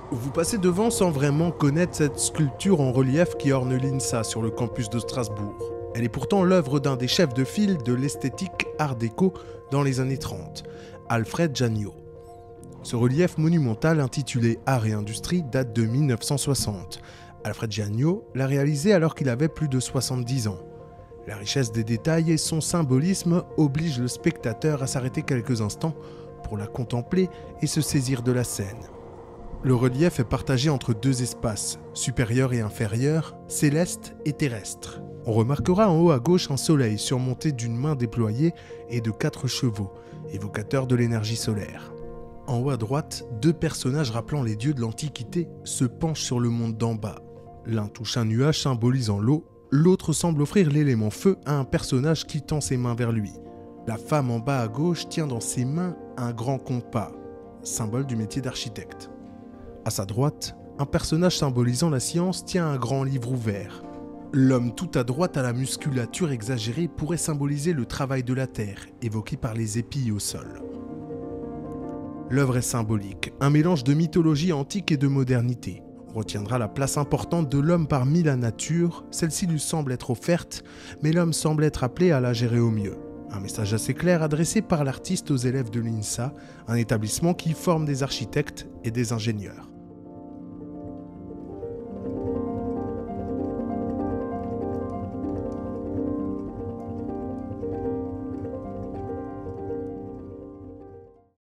Vous passez devant sans vraiment connaître cette sculpture en relief qui orne l'INSA sur le campus de Strasbourg. Elle est pourtant l'œuvre d'un des chefs de file de l'esthétique art déco dans les années 30, Alfred Jagneau. Ce relief monumental intitulé Art et Industrie date de 1960. Alfred Jagneau l'a réalisé alors qu'il avait plus de 70 ans. La richesse des détails et son symbolisme obligent le spectateur à s'arrêter quelques instants pour la contempler et se saisir de la scène. Le relief est partagé entre deux espaces, supérieur et inférieur, céleste et terrestre. On remarquera en haut à gauche un soleil surmonté d'une main déployée et de 4 chevaux, évocateurs de l'énergie solaire. En haut à droite, deux personnages rappelant les dieux de l'Antiquité se penchent sur le monde d'en bas. L'un touche un nuage symbolisant l'eau, l'autre semble offrir l'élément feu à un personnage qui tend ses mains vers lui. La femme en bas à gauche tient dans ses mains un grand compas, symbole du métier d'architecte. À sa droite, un personnage symbolisant la science tient un grand livre ouvert. L'homme tout à droite à la musculature exagérée pourrait symboliser le travail de la terre, évoqué par les épis au sol. L'œuvre est symbolique, un mélange de mythologie antique et de modernité. On retiendra la place importante de l'homme parmi la nature, celle-ci lui semble être offerte, mais l'homme semble être appelé à la gérer au mieux. Un message assez clair adressé par l'artiste aux élèves de l'INSA, un établissement qui forme des architectes et des ingénieurs.